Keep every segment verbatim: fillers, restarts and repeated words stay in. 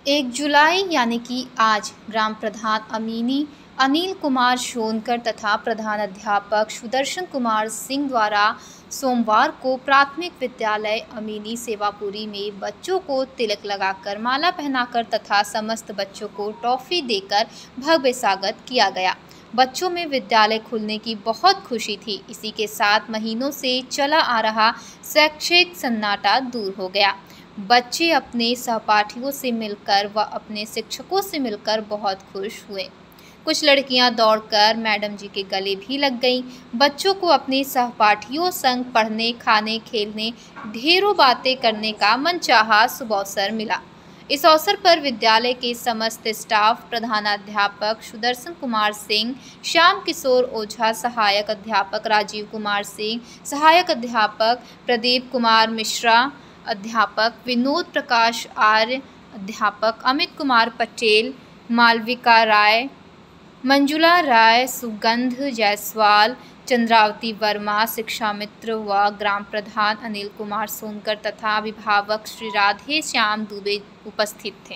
एक जुलाई यानी कि आज ग्राम प्रधान अमीनी अनिल कुमार सोनकर तथा प्रधानाध्यापक सुदर्शन कुमार सिंह द्वारा सोमवार को प्राथमिक विद्यालय अमीनी सेवापुरी में बच्चों को तिलक लगाकर माला पहनाकर तथा समस्त बच्चों को टॉफ़ी देकर भव्य स्वागत किया गया। बच्चों में विद्यालय खुलने की बहुत खुशी थी। इसी के साथ महीनों से चला आ रहा शैक्षिक सन्नाटा दूर हो गया। बच्चे अपने सहपाठियों से मिलकर व अपने शिक्षकों से मिलकर बहुत खुश हुए। कुछ लड़कियां दौड़कर मैडम जी के गले भी लग गईं। बच्चों को अपने सहपाठियों संग पढ़ने, खाने, खेलने, ढेरों बातें करने का मनचाहा शुभ अवसर मिला। इस अवसर पर विद्यालय के समस्त स्टाफ, प्रधानाध्यापक सुदर्शन कुमार सिंह, श्याम किशोर ओझा, सहायक अध्यापक राजीव कुमार सिंह, सहायक अध्यापक प्रदीप कुमार मिश्रा, अध्यापक विनोद प्रकाश आर्य, अध्यापक अमित कुमार पटेल, मालविका राय, मंजुला राय, सुगंध जायसवाल, चंद्रावती वर्मा, शिक्षा मित्र व ग्राम प्रधान अनिल कुमार सोनकर तथा अभिभावक श्री राधे श्याम दुबे उपस्थित थे।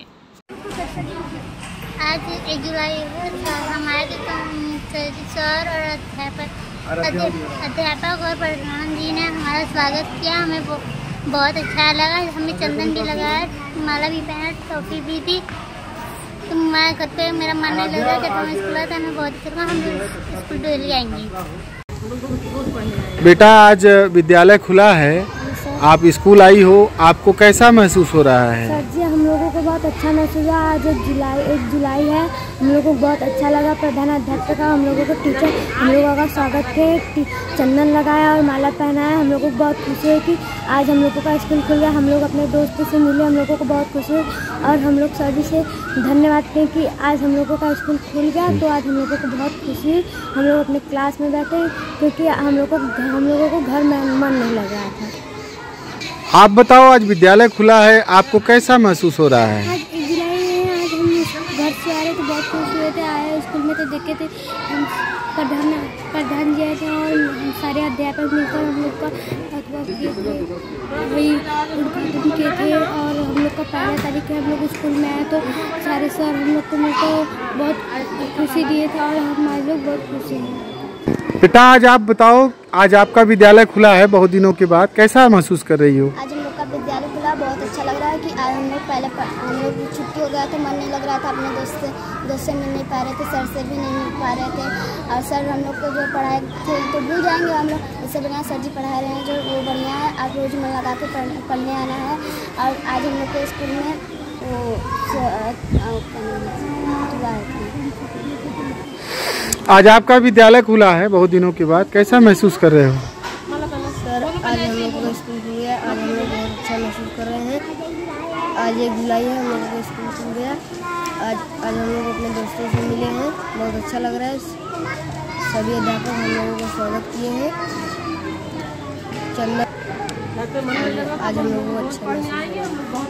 आज एक जुलाई हमारे सर और अध्यापक अध्यापक और प्रधान जी ने हमारा स्वागत किया। हमें बहुत अच्छा लगा। हमें चंदन भी लगाया, माला भी पहना, टॉफी भी दी। तो मैं घर पे मेरा मन नहीं लग रहा, जब हम स्कूल आए तो हमें बहुत अच्छा लगा। हम स्कूल डेली आएंगे। बेटा, आज विद्यालय खुला है, आप स्कूल आई हो, आपको कैसा महसूस हो रहा है? सर जी, हम लोगों को बहुत अच्छा महसूस हुआ। आज एक जुलाई एक जुलाई है, हम लोगों को बहुत अच्छा लगा। प्रधानाध्यापक का हम लोगों को टीचर हम लोगों का स्वागत किए, चंदन लगाया और माला पहनाया। हम लोगों को बहुत खुशी है कि आज हम लोगों का स्कूल खुल गया। हम लोग अपने दोस्तों से मिले, हम लोगों को बहुत खुशी हुई और हम लोग सभी से धन्यवाद दें कि आज हम लोगों का स्कूल खुल गया। तो आज हम लोगों को बहुत खुशी हुई। हम लोग अपने क्लास में बैठे क्योंकि हम लोग को हम लोगों को घर में मन नहीं लग रहा था। आप बताओ, आज विद्यालय खुला है, आपको कैसा महसूस हो रहा है? आज एक जुलाई है। आज हम घर से आ रहे थे, बहुत खुश हुए थे। आए स्कूल में तो देखे थे हम प्रधान प्रधान जी आए थे और हम सारे अध्यापक मिलकर हम लोग का वही उद्घाटन किए थे। और हम लोग का पहला तारीख है, हम लोग स्कूल में आए तो सारे सर हम लोग को मिलकर बहुत खुशी दिए थे और हमारे लोग बहुत खुशी हैं। बेटा, आज आप बताओ, आज आपका विद्यालय खुला है बहुत दिनों के बाद, कैसा महसूस कर रही हो? आज हम लोग का विद्यालय खुला, बहुत अच्छा लग रहा है कि आज हम लोग पहले हम लोग छुट्टी हो गया तो मन नहीं लग रहा था। अपने दोस्त से दोस्त से मिल नहीं पा रहे थे, सर से भी नहीं मिल पा रहे थे। और सर हम लोग को जो पढ़ाए थे तो भूल जाएंगे हम लोग। इससे बढ़िया सर जी पढ़ा रहे हैं जो वो बढ़िया है। आप रोज़ मन लगा के पढ़ने आना है। और आज हम लोग के स्कूल में वो आज आपका विद्यालय खुला है बहुत दिनों के बाद, कैसा महसूस कर रहे हो? सर, आज हम लोग का स्कूल खुल गया। आज हम लोग बहुत अच्छा महसूस कर रहे हैं। आज एक जुलाई है, हम लोगों का स्कूल खुल गया। आज आज हम लोग अपने दोस्तों से मिले हैं, बहुत अच्छा लग रहा है। सभी अध्यापक हम लोगों का स्वागत किए हैं। चंदन आज हम लोगों को अच्छा महसूस